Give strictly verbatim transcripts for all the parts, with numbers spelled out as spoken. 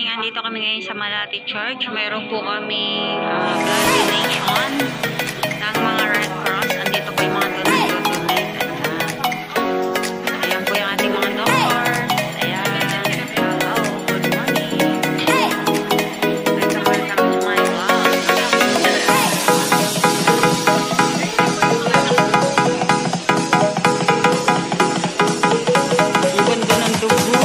morning. Andito kami ngayon sa Malati Church. Mayroon po kami uh, blood donation ng mga Red Cross. Andito po yung mga donate-donate. Ayan po yung ating mga doctors. Ayan. Hello. Good morning. Welcome, welcome to my vlog. Ibon ko ng dugo.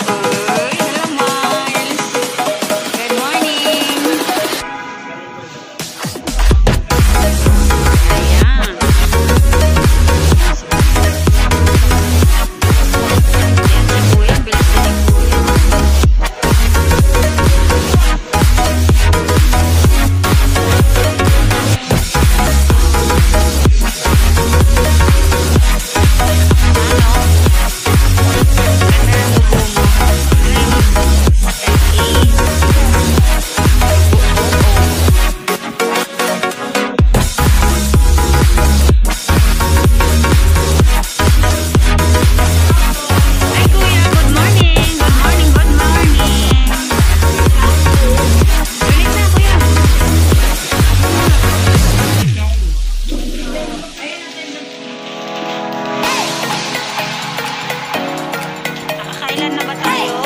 Kailan na ba tayo?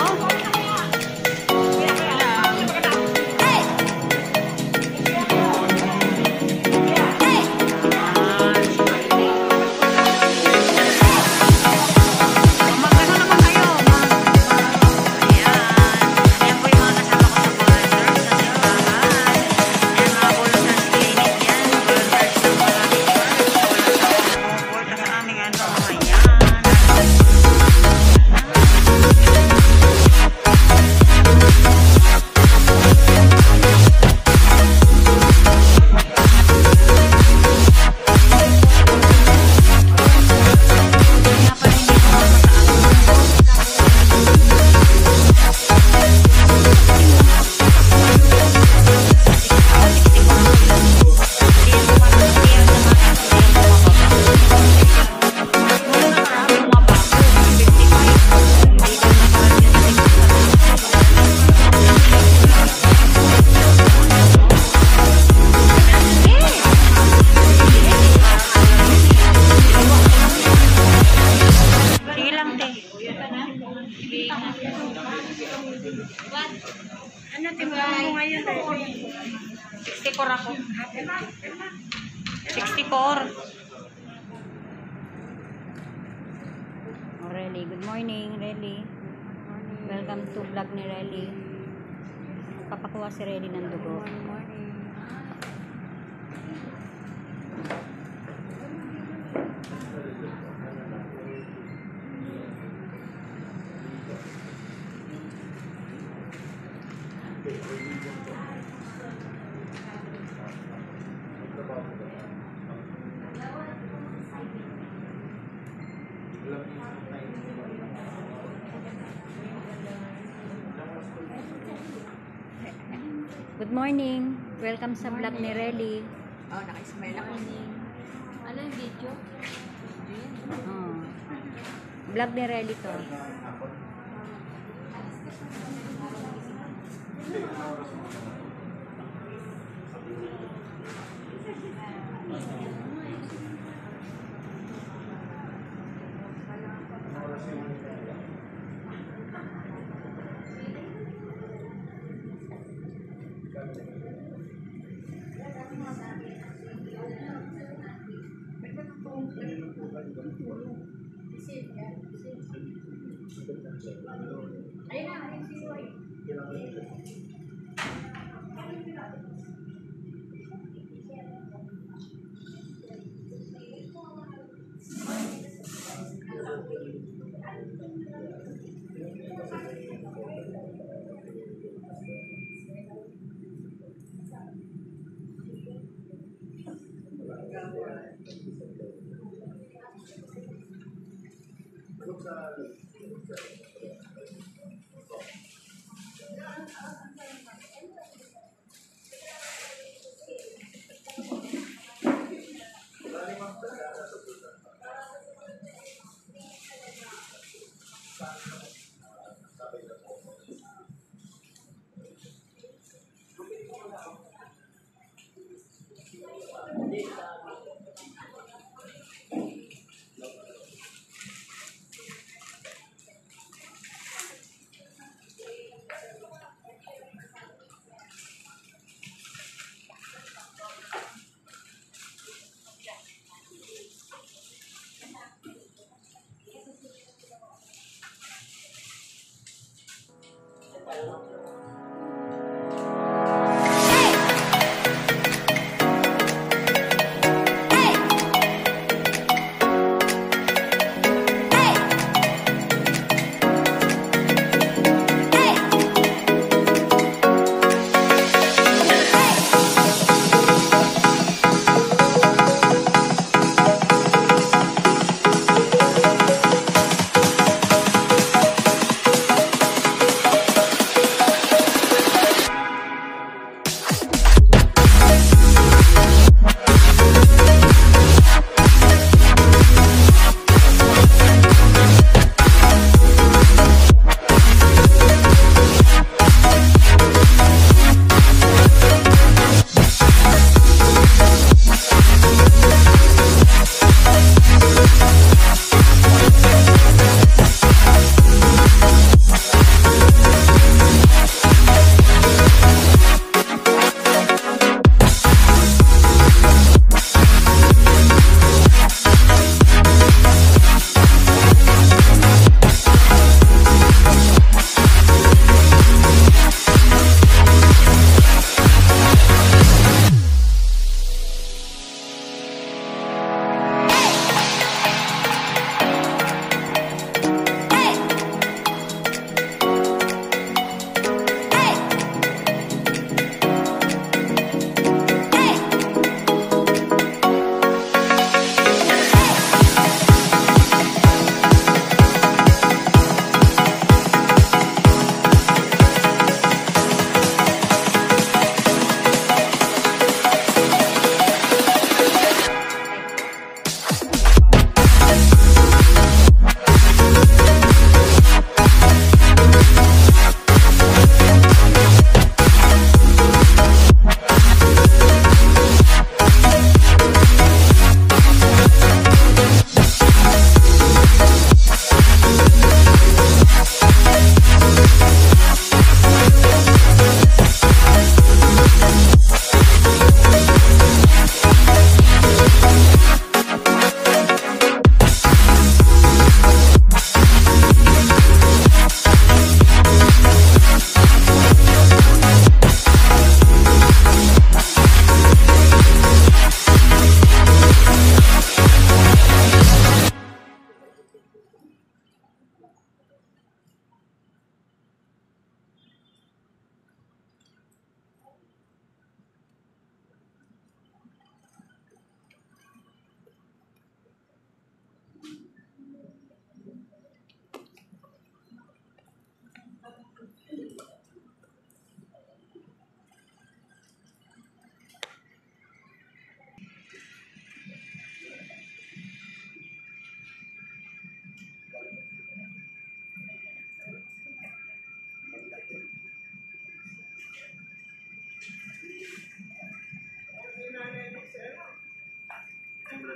Ano tiba mo ngayon? sixty-four ako. sixty-four. Oh, Relly. Good morning, Relly. Welcome to vlog ni Relly. Papakuha si Relly ng dugo. Good morning. Good morning. Welcome sa vlog ni Relly. Oh, naka-smile ako. Ano yung video? Oh. Vlog ni Relly to. Ayun na, ayun si Roy.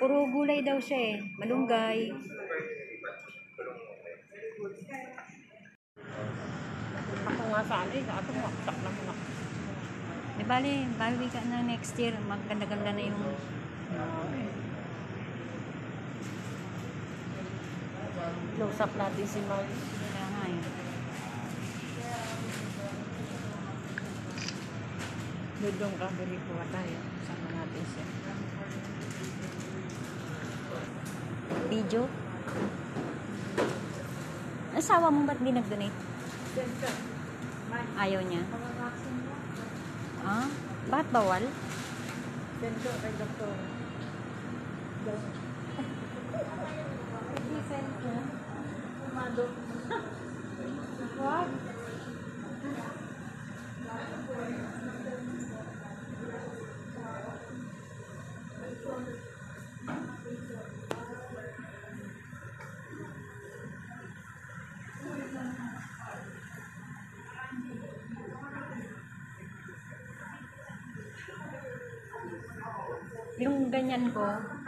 Puro gulay daw siya eh. Malunggay. Ako nga sana eh, kaso maktak naman ako. Di bali, bawi ka na next year. Maganda-ganda na yung... Close up natin si Mari. Kaya nga yun. Doon ka, bili po tayo. Sama natin siya. Video? Asawa mo ba't di nag-donate? Ayaw niya? Ah? Bakit bawal? Sendo kay doktor. Kumado. What? Yung ganyan ko,